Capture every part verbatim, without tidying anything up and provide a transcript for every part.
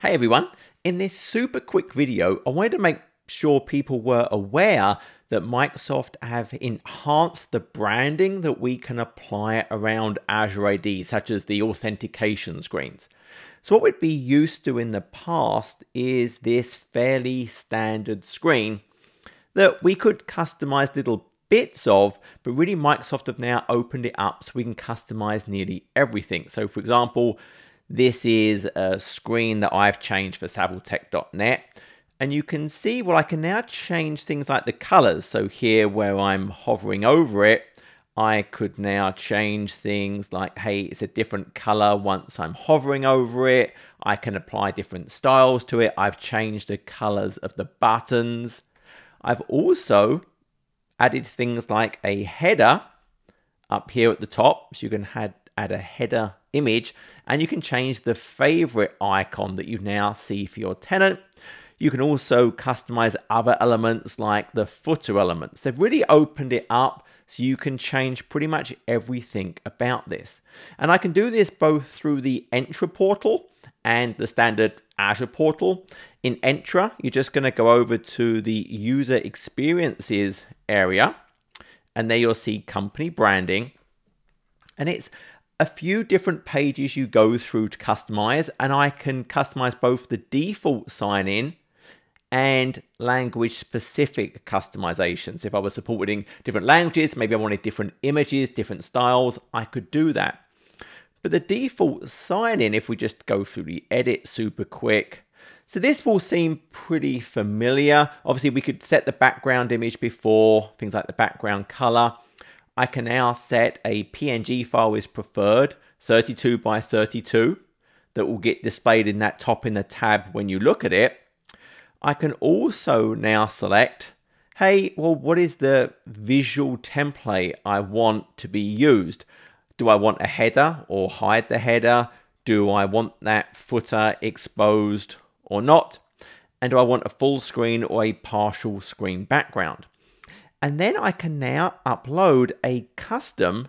Hey everyone, in this super quick video, I wanted to make sure people were aware that Microsoft have enhanced the branding that we can apply around Azure A D, such as the authentication screens. So what we'd be used to in the past is this fairly standard screen that we could customize little bits of, but really Microsoft have now opened it up so we can customize nearly everything. So for example, this is a screen that I've changed for Savile Tech dot net. And you can see, well, I can now change things like the colors. So here where I'm hovering over it, I could now change things like, hey, it's a different color once I'm hovering over it. I can apply different styles to it. I've changed the colors of the buttons. I've also added things like a header up here at the top. So you can add, add a header image, and you can change the favorite icon that you now see for your tenant. You can also customize other elements like the footer elements. They've really opened it up so you can change pretty much everything about this. And I can do this both through the Entra portal and the standard Azure portal. In Entra, you're just going to go over to the user experiences area, and there you'll see company branding. And it's a few different pages you go through to customize, and I can customize both the default sign-in and language-specific customizations. If I was supporting different languages, maybe I wanted different images, different styles, I could do that. But the default sign-in, if we just go through the edit super quick, so this will seem pretty familiar. Obviously, we could set the background image before, things like the background color. I can now set a P N G file is preferred, thirty-two by thirty-two, that will get displayed in that top in the tab when you look at it. I can also now select, hey, well, what is the visual template I want to be used? Do I want a header or hide the header? Do I want that footer exposed or not? And do I want a full screen or a partial screen background? And then I can now upload a custom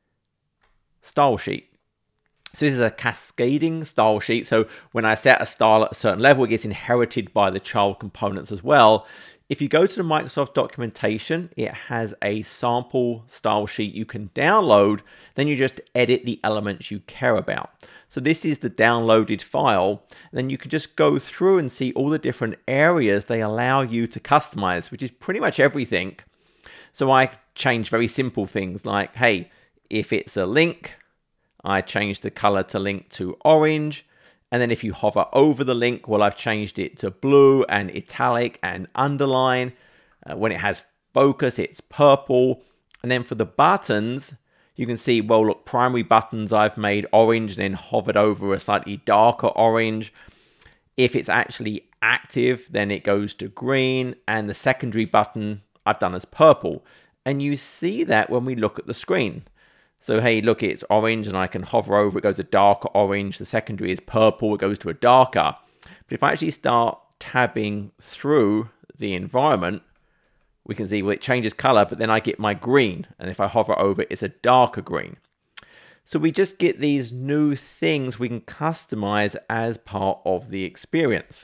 style sheet. So this is a cascading style sheet. So when I set a style at a certain level, it gets inherited by the child components as well. If you go to the Microsoft documentation, it has a sample style sheet you can download. Then you just edit the elements you care about. So this is the downloaded file. Then you can just go through and see all the different areas they allow you to customize, which is pretty much everything. So I change very simple things like, hey, if it's a link, I change the color to link to orange. And then if you hover over the link, well, I've changed it to blue and italic and underline. Uh, when it has focus, it's purple. And then for the buttons, you can see, well, look, primary buttons I've made orange and then hovered over a slightly darker orange. If it's actually active, then it goes to green. And the secondary button I've done as purple. And you see that when we look at the screen. So, hey, look, it's orange and I can hover over, it goes to darker orange. The secondary is purple, it goes to a darker. But if I actually start tabbing through the environment, we can see, well, it changes color, but then I get my green. And if I hover over it, it's a darker green. So we just get these new things we can customize as part of the experience.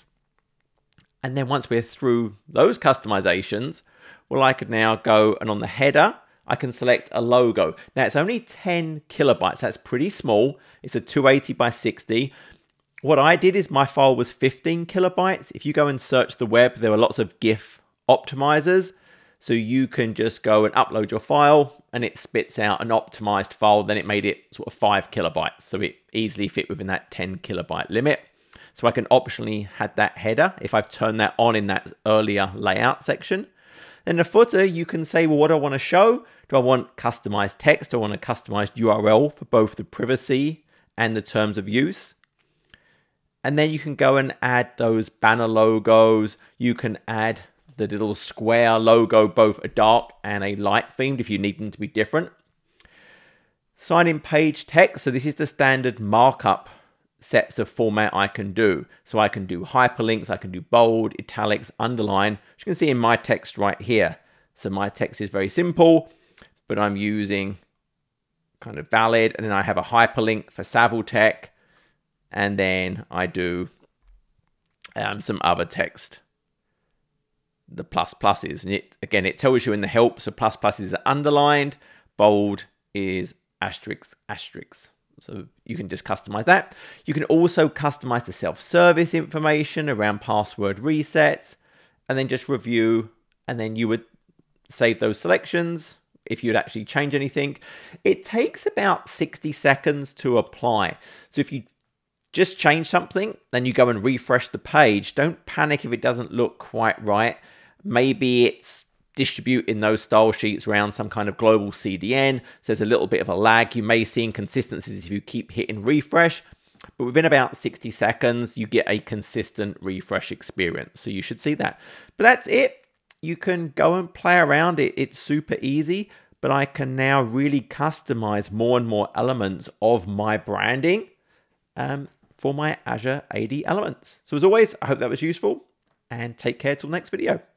And then once we're through those customizations, well, I could now go and on the header, I can select a logo. Now it's only ten kilobytes. That's pretty small. It's a two eighty by sixty. What I did is my file was fifteen kilobytes. If you go and search the web, there are lots of GIF optimizers. So you can just go and upload your file and it spits out an optimized file. Then it made it sort of five kilobytes. So it easily fit within that ten kilobyte limit. So I can optionally add that header if I've turned that on in that earlier layout section. Then the footer, you can say, well, what do I want to show? Do I want customized text? Do I want a customized U R L for both the privacy and the terms of use? And then you can go and add those banner logos. You can add the little square logo, both a dark and a light themed if you need them to be different. Sign in page text. So this is the standard markup sets of format I can do. So I can do hyperlinks, I can do bold, italics, underline. As you can see in my text right here. So my text is very simple, but I'm using kind of valid, and then I have a hyperlink for Savile Tech, and then I do um, some other text. The plus pluses, and it again it tells you in the help. So plus pluses are underlined, bold is asterisk asterisk. So you can just customize that. You can also customize the self-service information around password resets, and then just review, and then you would save those selections if you'd actually change anything. It takes about sixty seconds to apply. So if you just change something, then you go and refresh the page. Don't panic if it doesn't look quite right. Maybe it's distributing those style sheets around some kind of global C D N. So there's a little bit of a lag. You may see inconsistencies if you keep hitting refresh, but within about sixty seconds, you get a consistent refresh experience. So you should see that. But that's it. You can go and play around it. It's super easy, but I can now really customize more and more elements of my branding um, for my Azure A D elements. So as always, I hope that was useful, and take care till next video.